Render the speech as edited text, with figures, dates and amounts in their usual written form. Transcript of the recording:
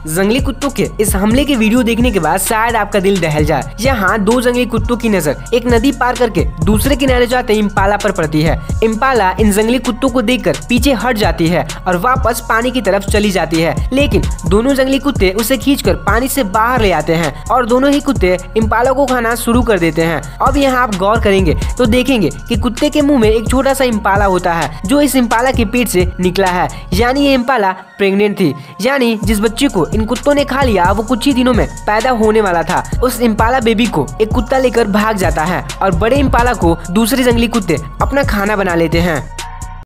जंगली कुत्तों के इस हमले के वीडियो देखने के बाद शायद आपका दिल दहल जाए। यहाँ दो जंगली कुत्तों की नजर एक नदी पार करके दूसरे किनारे जाते इम्पाला पर पड़ती है। इम्पाला इन जंगली कुत्तों को देखकर पीछे हट जाती है और वापस पानी की तरफ चली जाती है, लेकिन दोनों जंगली कुत्ते उसे खींचकर पानी से बाहर ले आते हैं और दोनों ही कुत्ते इम्पाला को खाना शुरू कर देते हैं। अब यहाँ आप गौर करेंगे तो देखेंगे कि कुत्ते के मुंह में एक छोटा सा इम्पाला होता है जो इस इम्पाला के पेट से निकला है, यानी ये इम्पाला प्रेग्नेंट थी। यानी जिस बच्चे को इन कुत्तों ने खा लिया वो कुछ ही दिनों में पैदा होने वाला था। उस इम्पाला बेबी को एक कुत्ता लेकर भाग जाता है और बड़े इम्पाला को दूसरे जंगली कुत्ते अपना खाना बना लेते हैं।